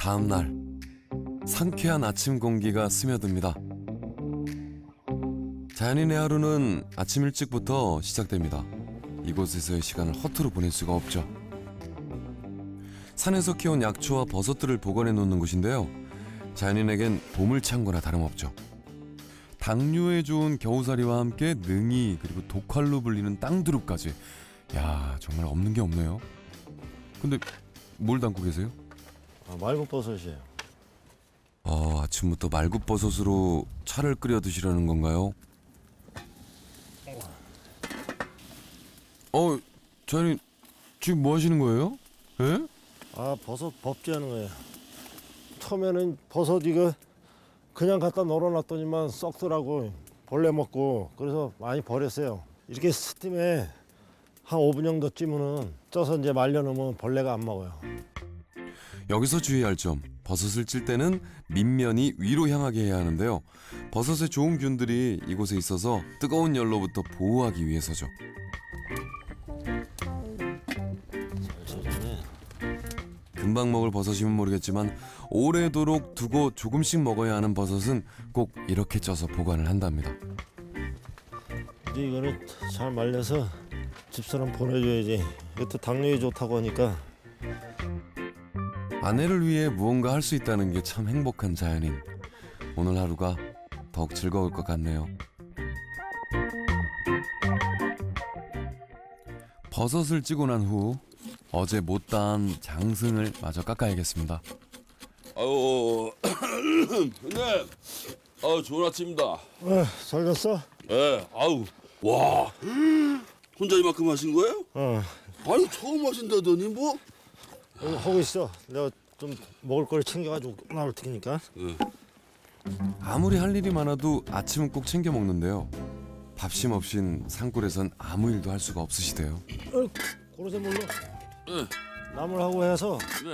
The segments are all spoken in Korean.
다음 날 상쾌한 아침 공기가 스며듭니다. 자연인의 하루는 아침 일찍부터 시작됩니다. 이곳에서의 시간을 허투루 보낼 수가 없죠. 산에서 키운 약초와 버섯들을 보관해 놓는 곳인데요. 자연인에겐 보물창고나 다름없죠. 당뇨에 좋은 겨우살이와 함께 능이 그리고 독활로 불리는 땅두릅까지. 야, 정말 없는 게 없네요. 근데 뭘 담고 계세요? 말굽버섯이에요. 아침부터 말굽버섯으로 차를 끓여 드시려는 건가요? 자연인 지금 뭐 하시는 거예요? 예? 버섯 법제하는 거예요. 처음에는 버섯 이거 그냥 갖다 널어놨더니만 썩더라고. 벌레 먹고. 그래서 많이 버렸어요. 이렇게 스팀에 한 5분 정도 찌면은 쪄서 이제 말려놓으면 벌레가 안 먹어요. 여기서 주의할 점, 버섯을 찔 때는 밑면이 위로 향하게 해야 하는데요. 버섯의 좋은 균들이 이곳에 있어서 뜨거운 열로부터 보호하기 위해서죠. 금방 먹을 버섯이면 모르겠지만 오래도록 두고 조금씩 먹어야 하는 버섯은 꼭 이렇게 쪄서 보관을 한답니다. 근데 이거는 잘 말려서 집사람 보내줘야지. 이것도 당뇨에 좋다고 하니까. 아내를 위해 무언가 할 수 있다는 게 참 행복한 자연인. 오늘 하루가 더욱 즐거울 것 같네요. 버섯을 찌고 난 후 어제 못다한 장승을 마저 깎아야겠습니다. 아유, 네. 좋은 아침입니다. 잘 갔어? 네, 와, 혼자 이만큼 하신 거예요? 아니, 처음 하신다더니 뭐? 하고 있어. 내가 좀 먹을 걸 챙겨가지고 나올 테니까. 아무리 할 일이 많아도 아침은 꼭 챙겨 먹는데요. 밥심 없인 산골에선 아무 일도 할 수가 없으시대요. 고로쇠 물로 네. 나물하고 해서. 네.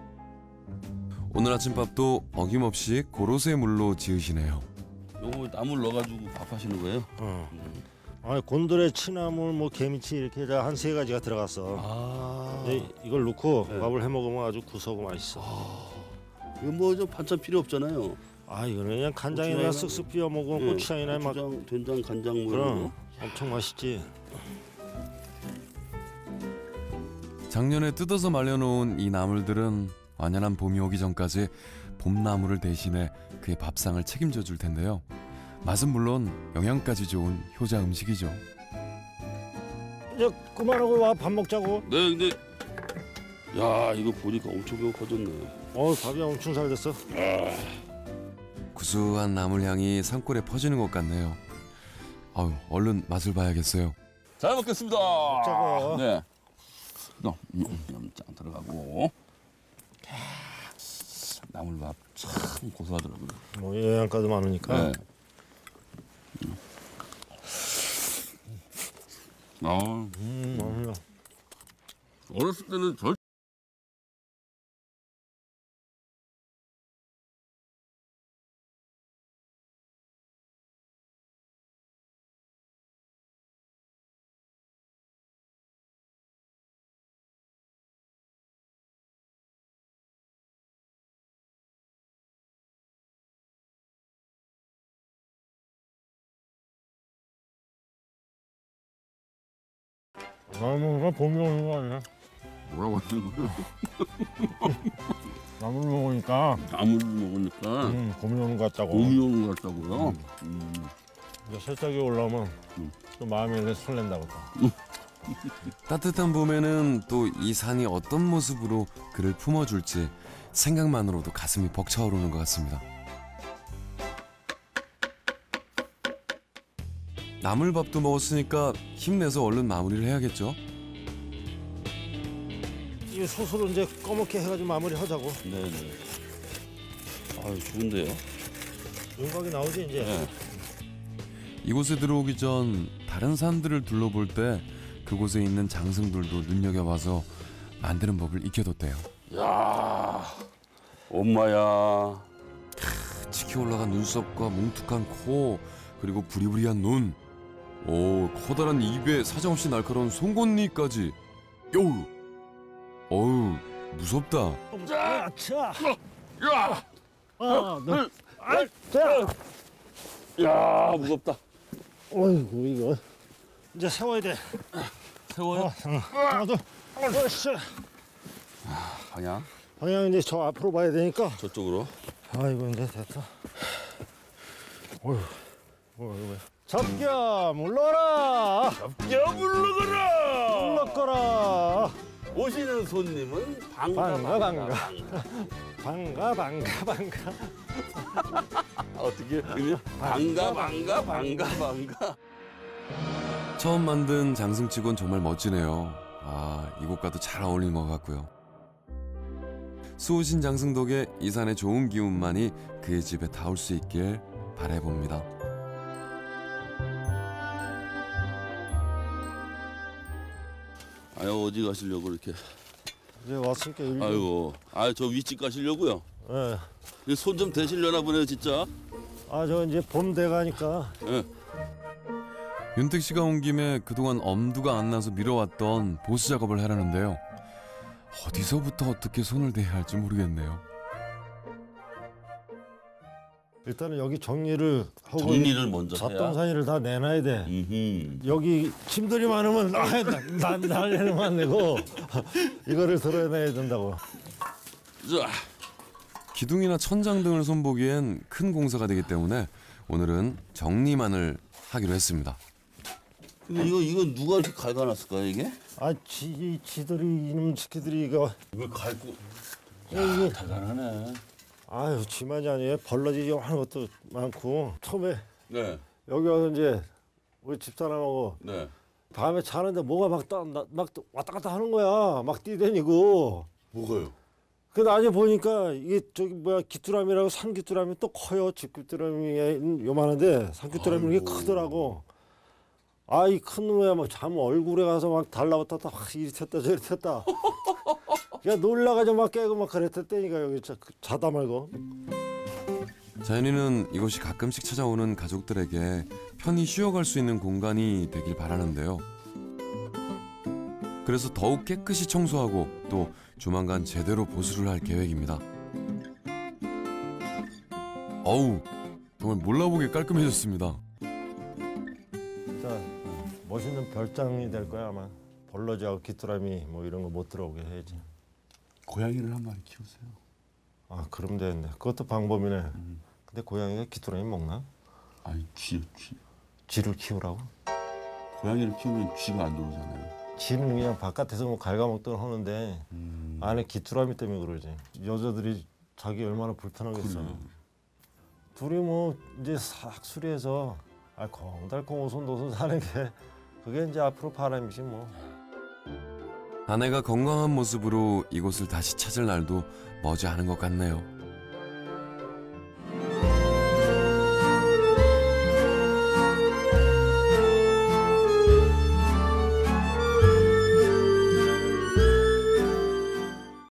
오늘 아침밥도 어김없이 고로쇠 물로 지으시네요. 요거 나물 넣어가지고 밥 하시는 거예요? 아니 곤드레, 취나물, 뭐 개미치 이렇게 한 3가지가 들어갔어. 이제 이걸 넣고 밥을 해 먹으면 아주 구수하고 맛있어. 이거 뭐 좀 반찬 필요 없잖아요. 이거는 그냥 간장이나 쓱쓱 비워 먹으면 고추장이나 막. 고추장, 된장, 간장 뭐 이런 그럼 거. 엄청 맛있지. 작년에 뜯어서 말려놓은 이 나물들은 완연한 봄이 오기 전까지 봄나물을 대신해 그의 밥상을 책임져 줄 텐데요. 맛은 물론 영양까지 좋은 효자 음식이죠. 이제 그만하고 와, 밥 먹자고. 네, 근데 야, 이거 보니까 엄청 배고파졌네. 밥이 엄청 잘 됐어. 구수한 나물 향이 산골에 퍼지는 것 같네요. 얼른 맛을 봐야겠어요. 잘 먹겠습니다. 먹자고. 네. 짱 들어가고. 나물밥 참 고소하더라고요. 뭐 영양가도 많으니까. 네. 맛있어. 어렸을 때는 절 나물은 봄이 오는 거 아니야? 뭐라고 하는 거예요? 나물 먹으니까 나물을 먹으니까 봄이 오는 것 같다고. 봄이 오는 것 같다고요? 이제 새싹이 올라오면 또 마음이 이렇게 설렌다고. 따뜻한 봄에는 또 이 산이 어떤 모습으로 그를 품어줄지 생각만으로도 가슴이 벅차오르는 것 같습니다. 나물밥도 먹었으니까 힘내서 얼른 마무리를 해야겠죠. 이 소스로 이제 꺼멓게 해가지고 마무리 하자고. 네네. 좋은데요? 윤곽이 나오지 이제. 네. 이곳에 들어오기 전 다른 산들을 둘러볼 때 그곳에 있는 장승들도 눈여겨봐서 만드는 법을 익혀뒀대요. 야, 엄마야. 치켜 올라간 눈썹과 뭉툭한 코, 그리고 부리부리한 눈. 커다란 입에 사정없이 날카로운 송곳니까지. 어우, 무섭다. 자. 야! 하나, 둘, 아, 자. 야, 무겁다. 어이구 이거 이제 세워야 돼. 세워요? 하나, 둘, 으쌰. 방향 방향 이제 저 앞으로 봐야 되니까. 저쪽으로. 아이고 이제 됐다. 어휴, 어휴. 잡겨 물러라. 야, 물러가라! 물러거라. 오시는 손님은 반가. 반가. 어떻게? 그냥 반가. 처음 만든 장승치곤 정말 멋지네요. 아, 이곳과도 잘 어울리는 것 같고요. 수호신 장승 덕에 이 산의 좋은 기운만이 그의 집에 닿을 수 있길 바라봅니다. 아유, 어디 가시려고 이렇게? 이제 왔으니까 일좀. 아이고, 저 윗집 가시려고요? 예. 손 좀 대시려나 보네요, 진짜. 저 이제 봄 돼가니까. 예. 윤택 씨가 온 김에 그동안 엄두가 안 나서 미뤄왔던 보수 작업을 하려는데요. 어디서부터 어떻게 손을 대야 할지 모르겠네요. 일단은 여기 정리를 하고 정리를 먼저 해야. 잡동사니를 다 내놔야 돼. 음흠. 여기 짐들이 많으면 날 안 내고 이거를 들어내야 된다고. 자, 기둥이나 천장 등을 손보기엔 큰 공사가 되기 때문에 오늘은 정리만을 하기로 했습니다. 근데 이거 누가 이렇게 갉아놨을까요, 이게? 지들이 이놈 새끼들이 이거. 이걸 갉고. 이게 대단하네. 아유 지만이 아니에요. 벌러지게 하는 것도 많고. 처음에 네, 여기 와서 이제 우리 집사람하고 네. 밤에 자는데 뭐가 막 왔다 갔다 하는 거야. 막 뛰다니고. 뭐가요? 그 나중에 보니까 이게 저기 뭐야 귀뚜라미라고 산귀뚜라미 또 커요. 집귀뚜라미 요만한데 산귀뚜라미 이게 크더라고. 이 큰 놈이야 막 잠 얼굴에 가서 막 달라붙었다 확 이리 쳤다 저리 쳤다. 야 놀라가지고 막 깨고 막 그랬댔다니까 여기 자다 말고. 자연이는 이곳이 가끔씩 찾아오는 가족들에게 편히 쉬어갈 수 있는 공간이 되길 바라는데요. 그래서 더욱 깨끗이 청소하고 또 조만간 제대로 보수를 할 계획입니다. 어우, 정말 몰라보게 깔끔해졌습니다. 진짜 멋있는 별장이 될 거야 아마. 벌러지하고 귀뚜라미 뭐 이런 거 못 들어오게 해야지. 고양이를 한 마리 키우세요. 그럼 되겠네. 그것도 방법이네. 근데 고양이가 귀뚜라미 먹나? 아니, 쥐. 쥐를 키우라고? 고양이를 키우면 쥐가 안 들어오잖아요. 쥐는 그냥 바깥에서 뭐 갉아먹던 하는데 안에 귀뚜라미 때문에 그러지. 여자들이 자기 얼마나 불편하겠어. 그래. 둘이 뭐 이제 싹수리해서 알콩달콩 오손도손 사는 게 그게 이제 앞으로 바람이지 뭐. 아내가 건강한 모습으로 이곳을 다시 찾을 날도 머지않은 것 같네요.